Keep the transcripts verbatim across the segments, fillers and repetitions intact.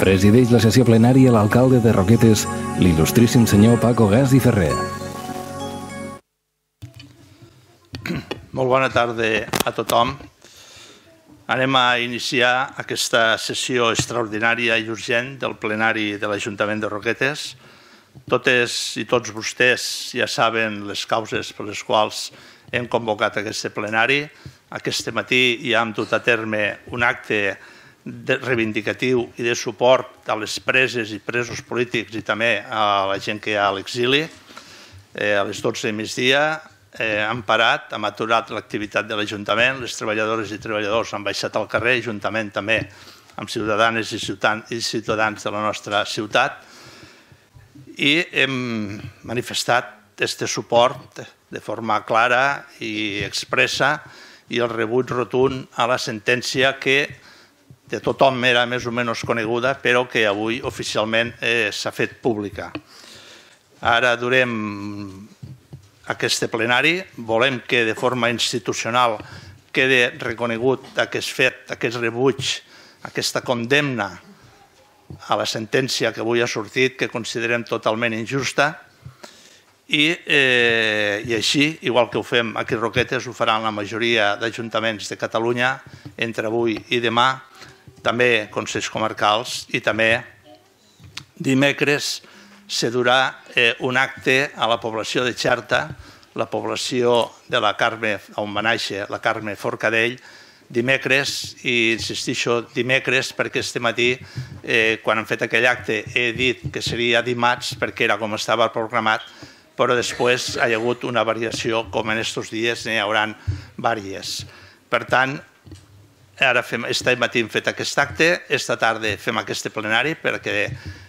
Presideix la sessió plenària l'alcalde de Roquetes, l'il·lustríssim senyor Paco Gas i Ferrer. Molt bona tarda a tothom. Anem a iniciar aquesta sessió extraordinària i urgent del plenari de l'Ajuntament de Roquetes. Totes i tots vostès ja saben les causes per les quals hem convocat aquest plenari. Aquest matí ja hem dut a terme un acte reivindicatiu i de suport a les preses i presos polítics i també a la gent que hi ha a l'exili. A les dotze del migdia hem parat, hem aturat l'activitat de l'Ajuntament, les treballadores i treballadors han baixat al carrer, juntament també amb ciutadanes i ciutadans de la nostra ciutat, i hem manifestat aquest suport de forma clara i expressa i el rebuig rotund a la sentència que de tothom era més o menys coneguda, però que avui oficialment s'ha fet pública. Ara durem aquest plenari, volem que de forma institucional quedi reconegut aquest fet, aquest rebuig, aquesta condemna a la sentència que avui ha sortit, que considerem totalment injusta, i així, igual que ho fem aquí a Roquetes, ho faran la majoria d'ajuntaments de Catalunya entre avui i demà, també consells comarcals, i també dimecres se durà un acte a la població de Xerta, la població de la Carme, on va néixer la Carme Forcadell, dimecres, i insistixo dimecres perquè este matí, quan hem fet aquell acte, he dit que seria dimarts perquè era com estava programat, però després hi ha hagut una variació, com en aquests dies n'hi haurà diverses. Per tant, ara aquest matí hem fet aquest acte, esta tarda fem aquest plenari perquè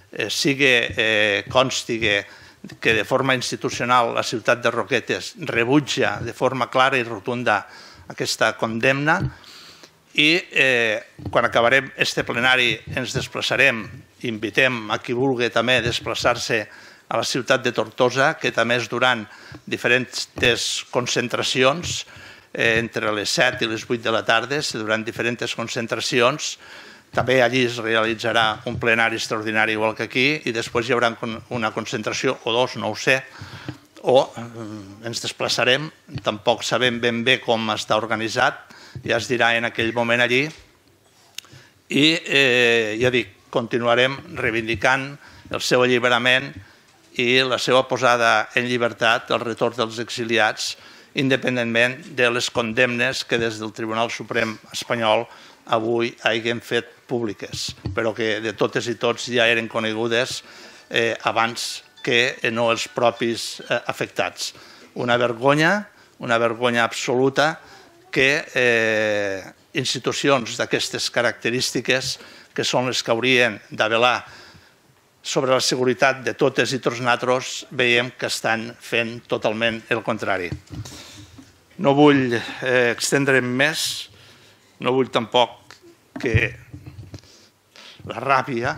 consti que de forma institucional la ciutat de Roquetes rebutja de forma clara i rotunda aquesta condemna, i quan acabarem aquest plenari ens desplaçarem, invitem a qui vulgui també desplaçar-se a la ciutat de Tortosa, que també es duran diferents concentracions, entre les set i les vuit de la tarda, se duran diferents concentracions. També allí es realitzarà un plenari extraordinari igual que aquí, i després hi haurà una concentració, o dos, no ho sé, o ens desplaçarem, tampoc sabem ben bé com està organitzat, ja es dirà en aquell moment allí, i ja dic, continuarem reivindicant el seu alliberament i la seva posada en llibertat, el retorn dels exiliats, independentment de les condemnes que des del Tribunal Suprem espanyol avui hagin fet públiques, però que de totes i tots ja eren conegudes abans que no els propis afectats. Una vergonya, una vergonya absoluta que institucions d'aquestes característiques, que són les que haurien de velar sobre la seguretat de totes i tots nosaltres, veiem que estan fent totalment el contrari. No vull extendre'm més, no vull tampoc que la ràbia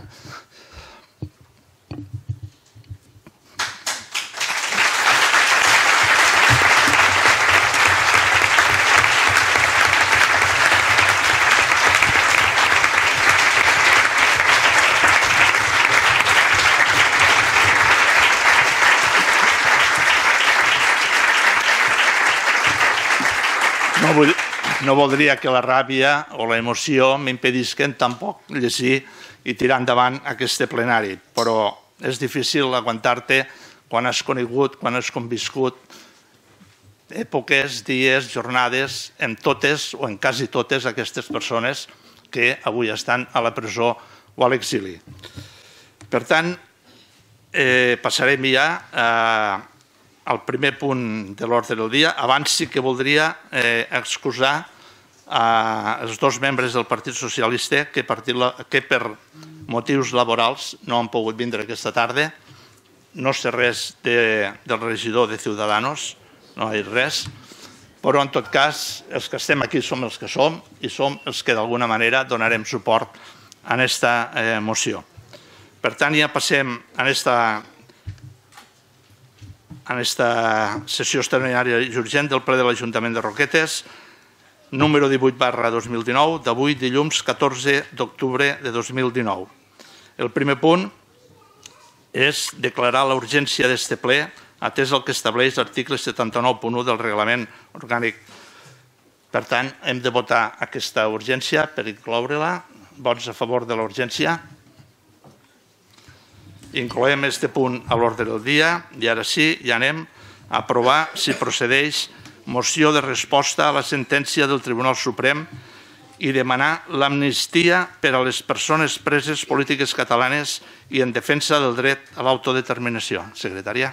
no voldria que la ràbia o l'emoció m'impedisquen tampoc llegir i tirar endavant aquest plenari, però és difícil aguantar-te quan has conegut, quan has conviscut èpoques, dies, jornades, en totes o en quasi totes aquestes persones que avui estan a la presó o a l'exili. Per tant, passarem ja al primer punt de l'ordre del dia. Abans sí que voldria excusar els dos membres del Partit Socialista que per motius laborals no han pogut vindre aquesta tarda. No sé res del regidor de Ciudadanos, no hi ha res, però en tot cas els que estem aquí som els que som i som els que d'alguna manera donarem suport a aquesta moció. Per tant, ja passem a aquesta sessió extraordinària i urgent del ple de l'Ajuntament de Roquetes, número divuit barra dos mil dinou, d'avui dilluns catorze d'octubre de dos mil dinou. El primer punt és declarar la urgència d'este ple, atès el que estableix l'article setanta-nou punt u del reglament orgànic. Per tant, hem de votar aquesta urgència per incloure-la. Vots a favor de la urgència? Incloem este punt a l'ordre del dia i ara sí, ja anem a aprovar si procedeix moció de resposta a la sentència del Tribunal Suprem i demanar l'amnistia per a les persones preses polítiques catalanes i en defensa del dret a l'autodeterminació. Secretària.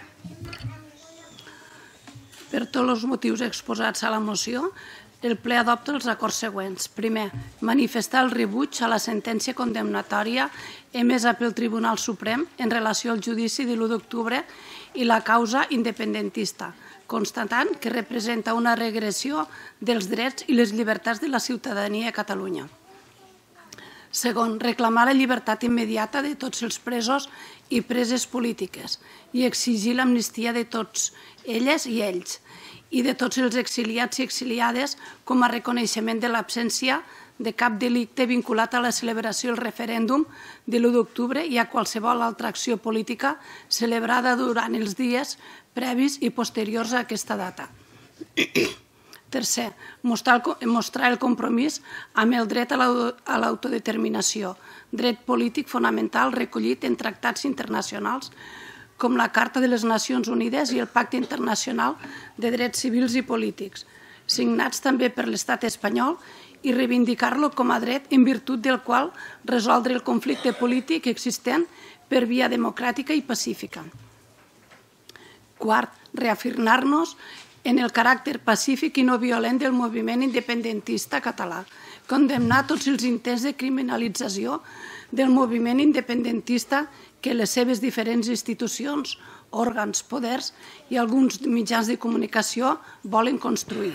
Per tots els motius exposats a la moció, el ple adopta els acords següents. Primer, manifestar el rebuig a la sentència condemnatòria emesa pel Tribunal Suprem en relació al judici de l'u d'octubre i la causa independentista, constatant que representa una regressió dels drets i les llibertats de la ciutadania a Catalunya. Segon, reclamar la llibertat immediata de tots els presos i preses polítiques i exigir l'amnistia de tots elles i ells i de tots els exiliats i exiliades com a reconeixement de l'absència de cap delicte vinculat a la celebració del referèndum de l'u d'octubre i a qualsevol altra acció política celebrada durant els dies previs i posteriors a aquesta data. Tercer, mostrar el compromís amb el dret a l'autodeterminació, dret polític fonamental recollit en tractats internacionals com la Carta de les Nacions Unides i el Pacte Internacional de Drets Civils i Polítics, signats també per l'Estat espanyol i reivindicar-lo com a dret en virtut del qual resoldre el conflicte polític existent per via democràtica i pacífica. Quart, reafirmar-nos en el caràcter pacífic i no violent del moviment independentista català, condemnar tots els intents de criminalització del moviment independentista que les seves diferents institucions, òrgans, poders i alguns mitjans de comunicació volen construir.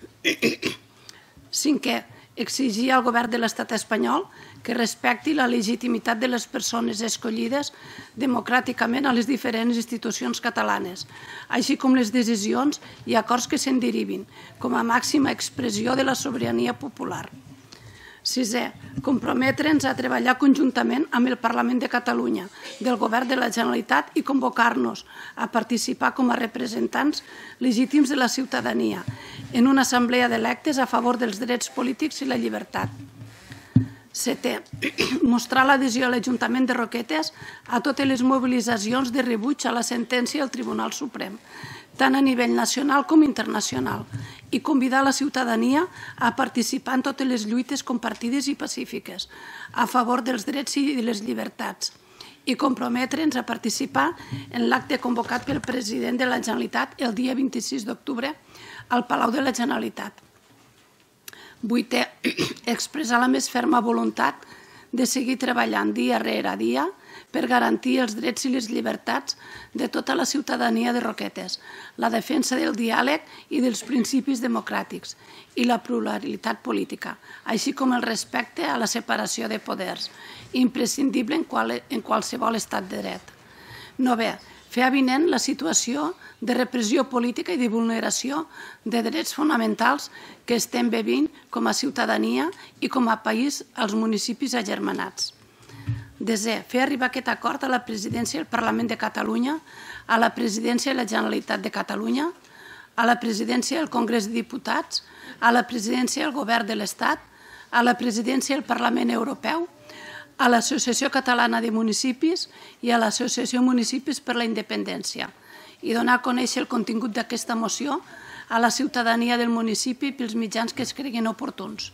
Cinquè, exigir al govern de l'Estat espanyol que respecti la legitimitat de les persones escollides democràticament a les diferents institucions catalanes, així com les decisions i acords que se'n derivin, com a màxima expressió de la sobirania popular. Sisè, comprometre'ns a treballar conjuntament amb el Parlament de Catalunya, del Govern de la Generalitat i convocar-nos a participar com a representants legítims de la ciutadania en una assemblea d'electes a favor dels drets polítics i la llibertat. Setè, mostrar l'adhesió a l'Ajuntament de Roquetes a totes les mobilitzacions de rebuig a la sentència del Tribunal Suprem, tant a nivell nacional com internacional, i convidar la ciutadania a participar en totes les lluites compartides i pacífiques a favor dels drets i les llibertats i comprometre'ns a participar en l'acte convocat pel president de la Generalitat el dia vint-i-sis d'octubre al Palau de la Generalitat. Vuitè, expressar la més ferma voluntat de seguir treballant dia rere dia per garantir els drets i les llibertats de tota la ciutadania de Roquetes, la defensa del diàleg i dels principis democràtics i la pluralitat política, així com el respecte a la separació de poders, imprescindible en qualsevol estat de dret. Novè, fer avinent la situació de repressió política i de vulneració de drets fonamentals que estem vivint com a ciutadania i com a país als municipis agermanats. Desè, fer arribar aquest acord a la presidència del Parlament de Catalunya, a la presidència de la Generalitat de Catalunya, a la presidència del Congrés de Diputats, a la presidència del Govern de l'Estat, a la presidència del Parlament Europeu, a l'Associació Catalana de Municipis i a l'Associació Municipis per la Independència i donar a conèixer el contingut d'aquesta moció a la ciutadania del municipi pels mitjans que es creguin oportuns.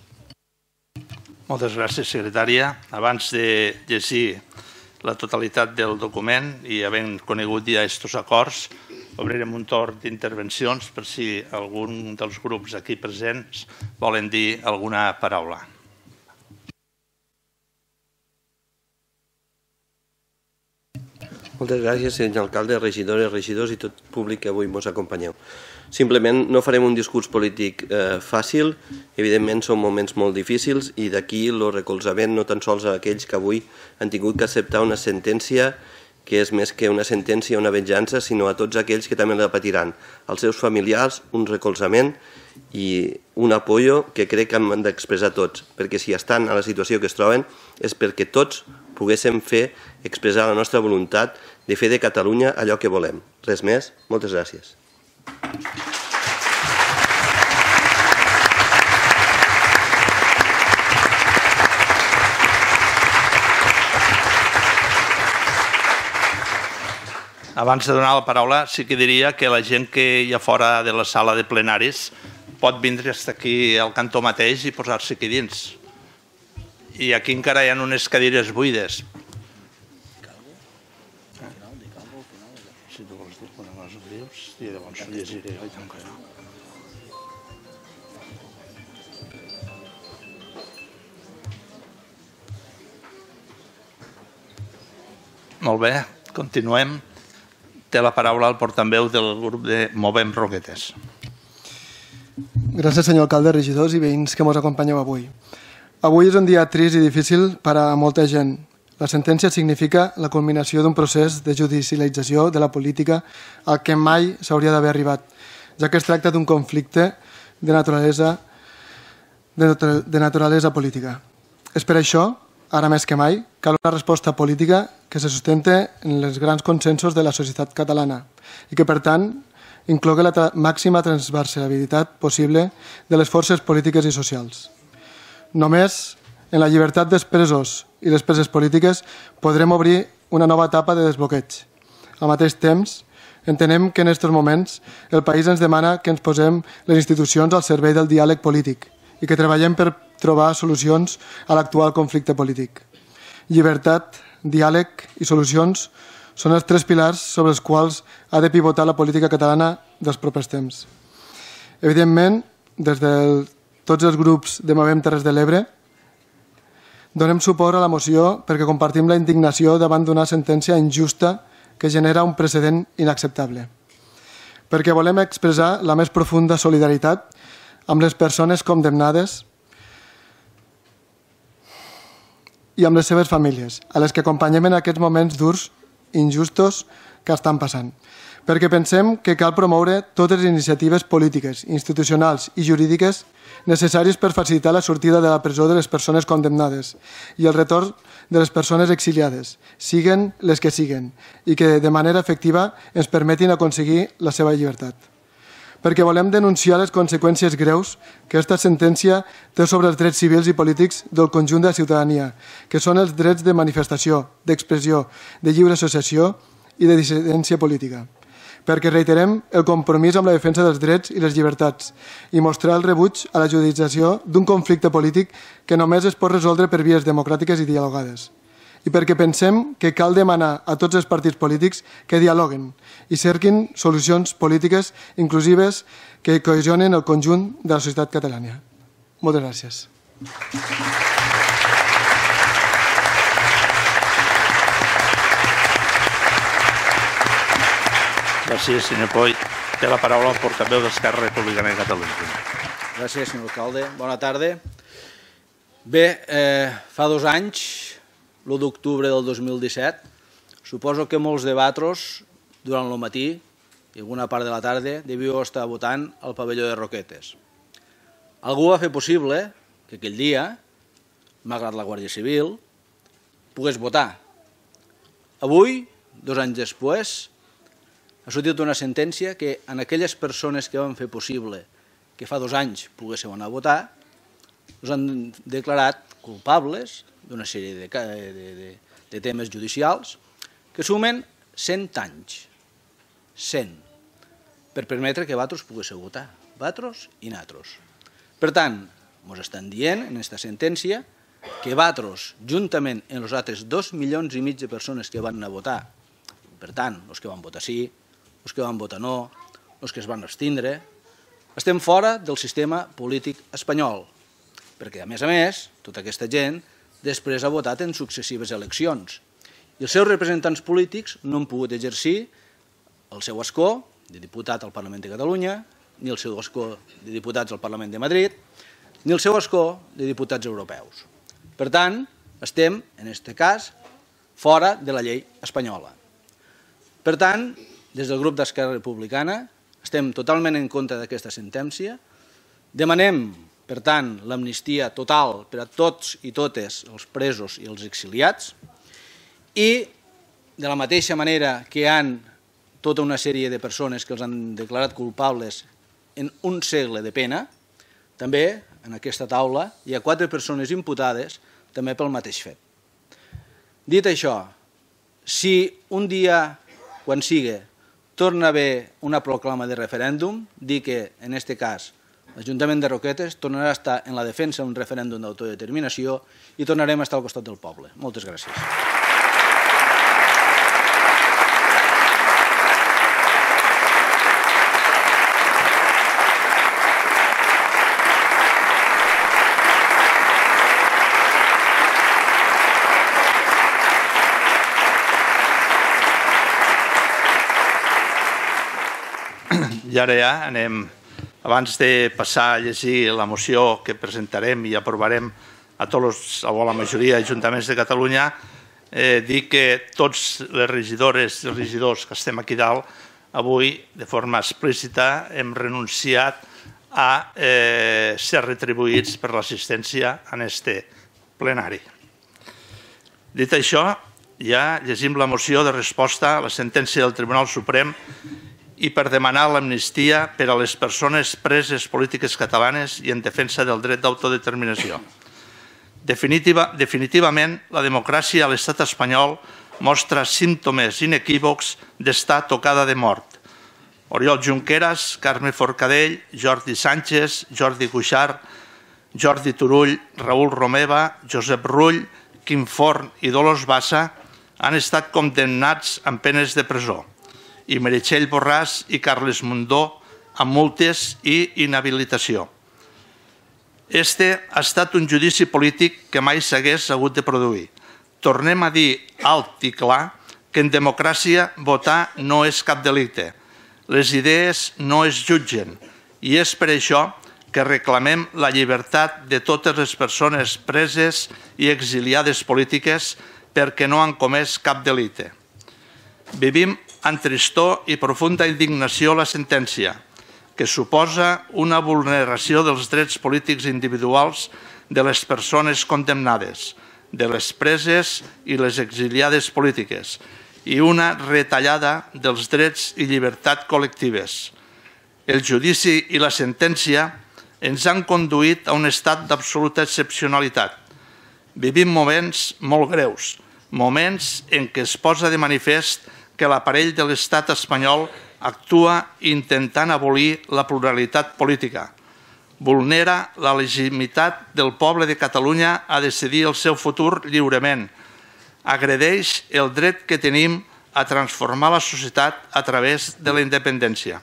Moltes gràcies, secretària. Abans de llegir la totalitat del document i havent conegut ja aquests acords, obrirem un torn d'intervencions per si algun dels grups aquí presents volen dir alguna paraula. Moltes gràcies, senyor alcalde, regidores, regidors i tot públic que avui ens acompanyeu. Simplement no farem un discurs polític eh, fàcil, evidentment són moments molt difícils i d'aquí el recolzament no tan sols a aquells que avui han tingut que acceptar una sentència que és més que una sentència o una venjança, sinó a tots aquells que també la patiran, als seus familiars, un recolzament i un apoyo que crec que han d'expressar tots, perquè si estan a la situació que es troben és perquè tots poguéssim fer, expressar la nostra voluntat de fer de Catalunya allò que volem. Res més, moltes gràcies. Abans de donar la paraula, sí que diria que la gent que hi ha fora de la sala de plenaris pot vindre fins aquí al cantó mateix i posar-se aquí dins. I aquí encara hi ha unes cadires buides. Si tu vols dir alguna cosa, ho dius, i llavors ho llegiré. Oi, tant que no. Molt bé, continuem. Té la paraula el portaveu del grup de Movem Roquetes. Gràcies, senyor alcalde, regidors i veïns que ens acompanyeu avui. Avui és un dia trist i difícil per a molta gent. La sentència significa la culminació d'un procés de judicialització de la política al que mai s'hauria d'haver arribat, ja que es tracta d'un conflicte de naturalesa, de naturalesa política. És per això, ara més que mai, cal una resposta política que se sustente en els grans consensos de la societat catalana i que, per tant, inclogui la màxima transversalitat possible de les forces polítiques i socials. Només en la llibertat dels presos i les preses polítiques podrem obrir una nova etapa de desbloqueig. Al mateix temps, entenem que en aquests moments el país ens demana que ens posem les institucions al servei del diàleg polític i que treballem per trobar solucions a l'actual conflicte polític. Llibertat, diàleg i solucions són els tres pilars sobre els quals ha de pivotar la política catalana dels propers temps. Evidentment, des de tots els grups de Movem Terres de l'Ebre, donem suport a la moció perquè compartim la indignació davant d'una sentència injusta que genera un precedent inacceptable. Perquè volem expressar la més profunda solidaritat amb les persones condemnades i amb les seves famílies, a les que acompanyem en aquests moments durs, injustos, que estan passant. Perquè pensem que cal promoure totes les iniciatives polítiques, institucionals i jurídiques necessàries per facilitar la sortida de la presó de les persones condemnades i el retorn de les persones exiliades, siguen les que siguen, i que de manera efectiva ens permetin aconseguir la seva llibertat. Perquè volem denunciar les conseqüències greus que aquesta sentència té sobre els drets civils i polítics del conjunt de la ciutadania, que són els drets de manifestació, d'expressió, de lliure associació i de dissidència política. Perquè reiterem el compromís amb la defensa dels drets i les llibertats i mostrar el rebuig a la judicialització d'un conflicte polític que només es pot resoldre per vies democràtiques i dialogades. I perquè pensem que cal demanar a tots els partits polítics que dialoguen i cerquin solucions polítiques inclusives que cohesionen el conjunt de la societat catalana. Moltes gràcies. Gràcies, senyor Poy. Té la paraula el portaveu d'Esquerra Republicana de Catalunya. Gràcies, senyor alcalde. Bona tarda. Bé, eh, fa dos anys, l'u d'octubre del dos mil disset, suposo que molts de vosaltres, durant el matí i alguna part de la tarda, devíeu estar votant al pavelló de Roquetes. Algú va fer possible que aquell dia, malgrat la Guàrdia Civil, pogués votar. Avui, dos anys després, ha sortit una sentència que en aquelles persones que van fer possible que fa dos anys poguéssiu anar a votar, us han declarat culpables d'una sèrie de, de, de, de temes judicials que sumen cent anys, cent, per permetre que vosaltres poguéssiu votar, vosaltres i nosaltres. Per tant, ens estan dient en aquesta sentència que vosaltres, juntament amb els altres dos milions i mig de persones que van anar a votar, per tant, els que van votar sí, els que van votar no, els que es van abstindre, estem fora del sistema polític espanyol, perquè, a més a més, tota aquesta gent després ha votat en successives eleccions i els seus representants polítics no han pogut exercir el seu escó de diputat al Parlament de Catalunya, ni el seu escó de diputats al Parlament de Madrid, ni el seu escó de diputats europeus. Per tant, estem, en aquest cas, fora de la llei espanyola. Per tant, des del grup d'Esquerra Republicana estem totalment en contra d'aquesta sentència, demanem, per tant, l'amnistia total per a tots i totes els presos i els exiliats i de la mateixa manera que hi ha tota una sèrie de persones que els han declarat culpables en un segle de pena, també en aquesta taula hi ha quatre persones imputades també pel mateix fet. Dit això, si un dia, quan sigui, torna a haver una proclama de referèndum, dir que, en aquest cas, l'Ajuntament de Roquetes tornarà a estar en la defensa d'un referèndum d'autodeterminació i tornarem a estar al costat del poble. Moltes gràcies. I ara ja anem, abans de passar a llegir la moció que presentarem i aprovarem a tots a la majoria d'ajuntaments de Catalunya, eh, dir que tots les regidores i regidors que estem aquí dalt, avui, de forma explícita, hem renunciat a eh, ser retribuïts per l'assistència en este plenari. Dit això, ja llegim la moció de resposta a la sentència del Tribunal Suprem i per demanar l'amnistia per a les persones preses polítiques catalanes i en defensa del dret d'autodeterminació. Definitiva, definitivament, la democràcia a l'estat espanyol mostra símptomes inequívocs d'estar tocada de mort. Oriol Junqueras, Carme Forcadell, Jordi Sánchez, Jordi Cuixart, Jordi Turull, Raül Romeva, Josep Rull, Quim Forn i Dolors Bassa han estat condemnats amb penes de presó, i Meritxell Borràs i Carles Mundó amb multes i inhabilitació. Este ha estat un judici polític que mai s'hagués hagut de produir. Tornem a dir alt i clar que en democràcia votar no és cap delicte. Les idees no es jutgen i és per això que reclamem la llibertat de totes les persones preses i exiliades polítiques perquè no han comès cap delicte. Vivim amb tristor i profunda indignació la sentència, que suposa una vulneració dels drets polítics individuals de les persones condemnades, de les preses i les exiliades polítiques, i una retallada dels drets i llibertats col·lectives. El judici i la sentència ens han conduït a un estat d'absoluta excepcionalitat. Vivim moments molt greus, moments en què es posa de manifest que l'aparell de l'estat espanyol actua intentant abolir la pluralitat política, vulnera la legitimitat del poble de Catalunya a decidir el seu futur lliurement, agredeix el dret que tenim a transformar la societat a través de la independència.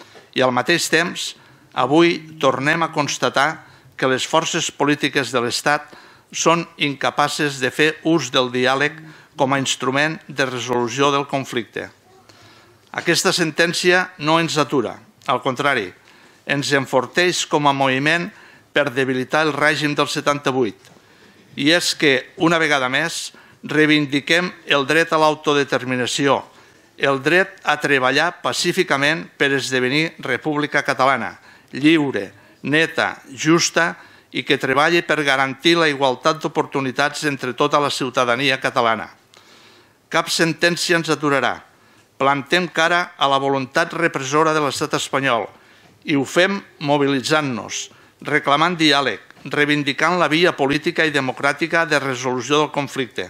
I al mateix temps, avui tornem a constatar que les forces polítiques de l'Estat són incapaces de fer ús del diàleg com a instrument de resolució del conflicte. Aquesta sentència no ens atura, al contrari, ens enforteix com a moviment per debilitar el règim del setanta-vuit. I és que, una vegada més, reivindiquem el dret a l'autodeterminació, el dret a treballar pacíficament per esdevenir República Catalana, lliure, neta, justa i que treballi per garantir la igualtat d'oportunitats entre tota la ciutadania catalana. Cap sentència ens aturarà. Plantem cara a la voluntat repressora de l'estat espanyol i ho fem mobilitzant-nos, reclamant diàleg, reivindicant la via política i democràtica de resolució del conflicte.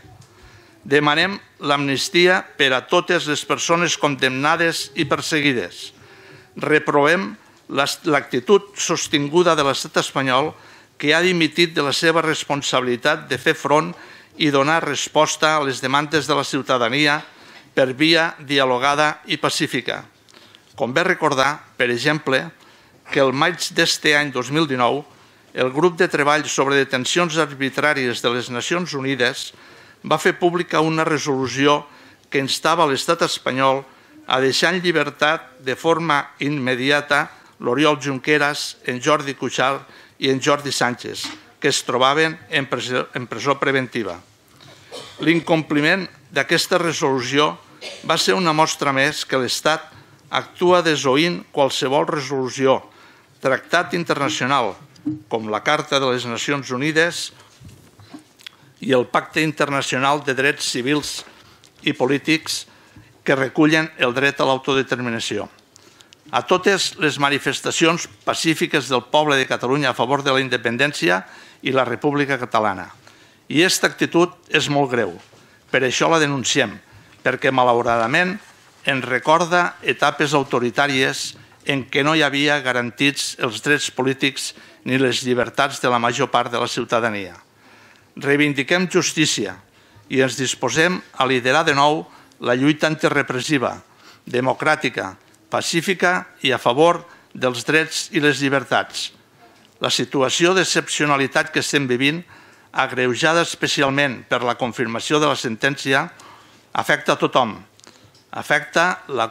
Demanem l'amnistia per a totes les persones condemnades i perseguides. Reprovem l'actitud sostinguda de l'estat espanyol que ha dimitit de la seva responsabilitat de fer front i donar resposta a les demandes de la ciutadania per via dialogada i pacífica. Convé recordar, per exemple, que el maig d'aquest any dos mil dinou, el grup de treball sobre detencions arbitràries de les Nacions Unides va fer pública una resolució que instava l'estat espanyol a deixar en llibertat de forma immediata l'Oriol Junqueras, en Jordi Cuixart i en Jordi Sánchez, que es trobaven en presó, en presó preventiva. L'incompliment d'aquesta resolució va ser una mostra més que l'Estat actua desoint qualsevol resolució, tractat internacional, com la Carta de les Nacions Unides i el Pacte Internacional de Drets Civils i polítics que recullen el dret a l'autodeterminació. A totes les manifestacions pacífiques del poble de Catalunya a favor de la independència i la República Catalana. I aquesta actitud és molt greu. Per això la denunciem, perquè malauradament ens recorda etapes autoritàries en què no hi havia garantits els drets polítics ni les llibertats de la major part de la ciutadania. Reivindiquem justícia i ens disposem a liderar de nou la lluita antirepressiva, democràtica, pacífica i a favor dels drets i les llibertats. La situació d'excepcionalitat que estem vivint, agreujada especialment per la confirmació de la sentència, afecta a tothom. Afecta la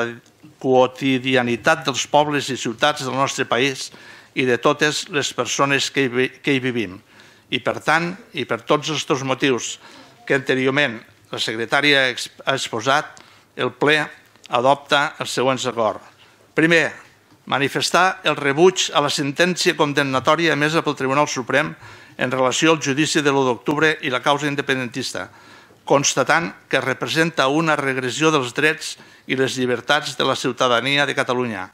quotidianitat dels pobles i ciutats del nostre país i de totes les persones que hi vivim. I per tant, i per tots aquests motius que anteriorment la secretària ha exposat, el ple adopta els següents acords. Primer, manifestar el rebuig a la sentència condemnatòria emesa pel Tribunal Suprem en relació al judici de l'u d'octubre i la causa independentista, constatant que representa una regressió dels drets i les llibertats de la ciutadania de Catalunya.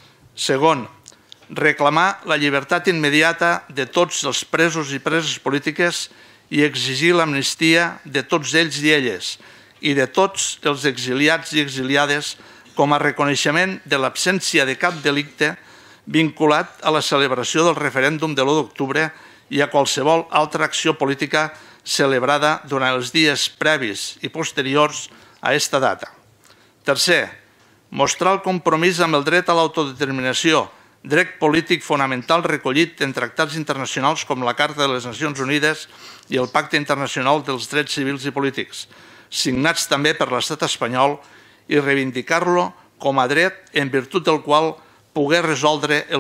Segon, reclamar la llibertat immediata de tots els presos i preses polítiques i exigir l'amnistia de tots ells i elles i de tots els exiliats i exiliades com a reconeixement de l'absència de cap delicte vinculat a la celebració del referèndum de l'u d'octubre i a qualsevol altra acció política celebrada durant els dies previs i posteriors a aquesta data. Tercer, mostrar el compromís amb el dret a l'autodeterminació, dret polític fonamental recollit en tractats internacionals com la Carta de les Nacions Unides i el Pacte Internacional dels Drets Civils i Polítics, signats també per l'estat espanyol, i reivindicar-lo com a dret en virtut del qual poder resoldre el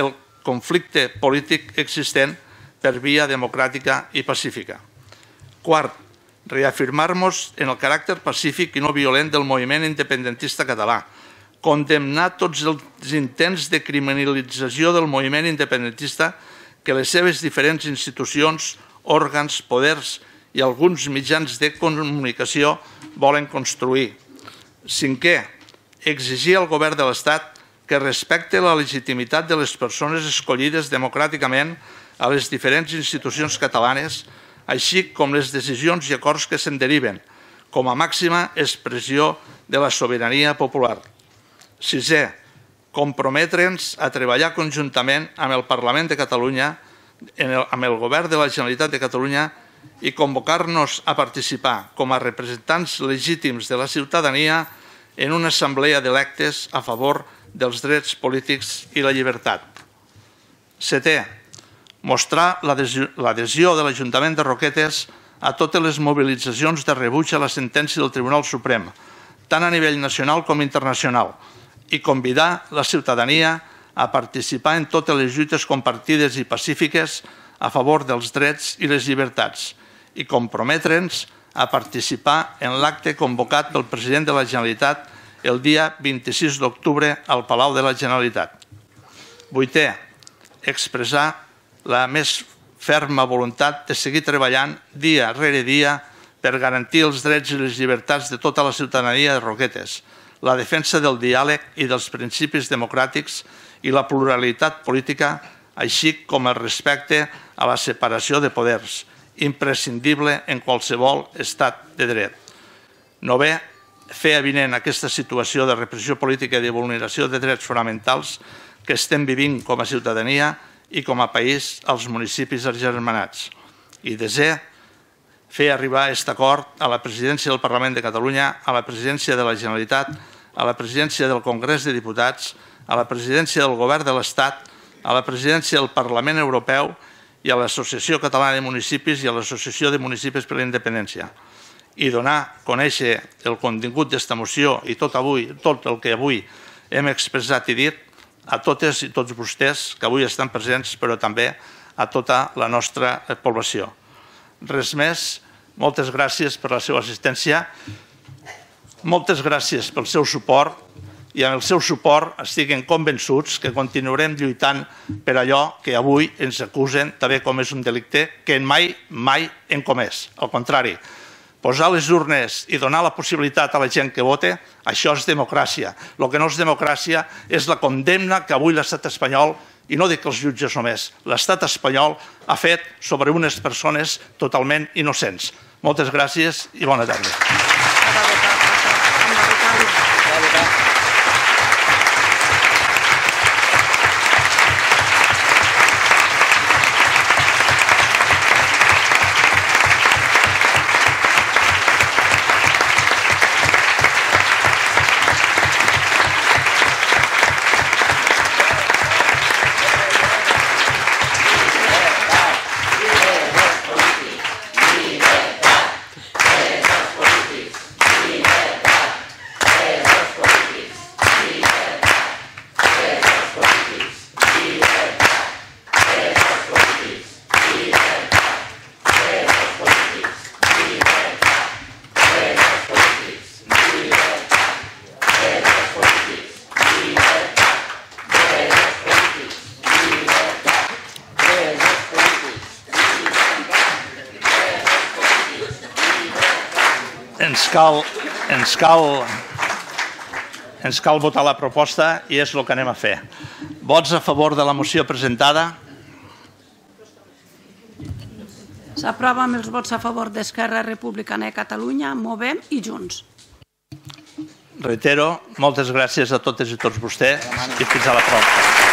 conflicte polític existent per via democràtica i pacífica. Quart, reafirmar-nos en el caràcter pacífic i no violent del moviment independentista català, condemnar tots els intents de criminalització del moviment independentista que les seves diferents institucions, òrgans, poders i alguns mitjans de comunicació volen construir. Cinquè, exigir al govern de l'Estat que respecte la legitimitat de les persones escollides democràticament a les diferents institucions catalanes, així com les decisions i acords que se'n deriven, com a màxima expressió de la sobirania popular. Sisè, comprometre'ns a treballar conjuntament amb el Parlament de Catalunya, amb el Govern de la Generalitat de Catalunya i convocar-nos a participar com a representants legítims de la ciutadania en una assemblea d'electes a favor dels drets polítics i la llibertat. Setè, mostrar l'adhesió de l'Ajuntament de Roquetes a totes les mobilitzacions de rebuig a la sentència del Tribunal Suprem, tant a nivell nacional com internacional, i convidar la ciutadania a participar en totes les lluites compartides i pacífiques a favor dels drets i les llibertats i comprometre'ns a participar en l'acte convocat pel president de la Generalitat el dia vint-i-sis d'octubre al Palau de la Generalitat. Vuitè, expressar la més ferma voluntat de seguir treballant dia rere dia per garantir els drets i les llibertats de tota la ciutadania de Roquetes, la defensa del diàleg i dels principis democràtics i la pluralitat política, així com el respecte a la separació de poders, imprescindible en qualsevol estat de dret. Novè, fer avinent aquesta situació de repressió política i de vulneració de drets fonamentals que estem vivint com a ciutadania i com a país als municipis agermanats. I desè, fer arribar aquest acord a la presidència del Parlament de Catalunya, a la presidència de la Generalitat, a la presidència del Congrés de Diputats, a la presidència del Govern de l'Estat, a la presidència del Parlament Europeu i a l'Associació Catalana de Municipis i a l'Associació de Municipis per la Independència. I donar a conèixer el contingut d'esta moció i tot avui, tot el que avui hem expressat i dit a totes i tots vostès que avui estan presents, però també a tota la nostra població. Res més, moltes gràcies per la seva assistència, moltes gràcies pel seu suport i amb el seu suport estiguen convençuts que continuarem lluitant per allò que avui ens acusen d'haver comès un delicte que mai, mai hem comès. Al contrari, Posar les urnes i donar la possibilitat a la gent que vote, això és democràcia. El que no és democràcia és la condemna que avui l'estat espanyol, i no dic els jutges només, l'estat espanyol ha fet sobre unes persones totalment innocents. Moltes gràcies i bona tarda. Ens cal, ens cal, ens cal votar la proposta i és el que anem a fer. Vots a favor de la moció presentada? S'aprova amb els vots a favor d'Esquerra Republicana de Catalunya, Movem i Junts. Reitero, moltes gràcies a totes i tots vostès i fins a la pròxima.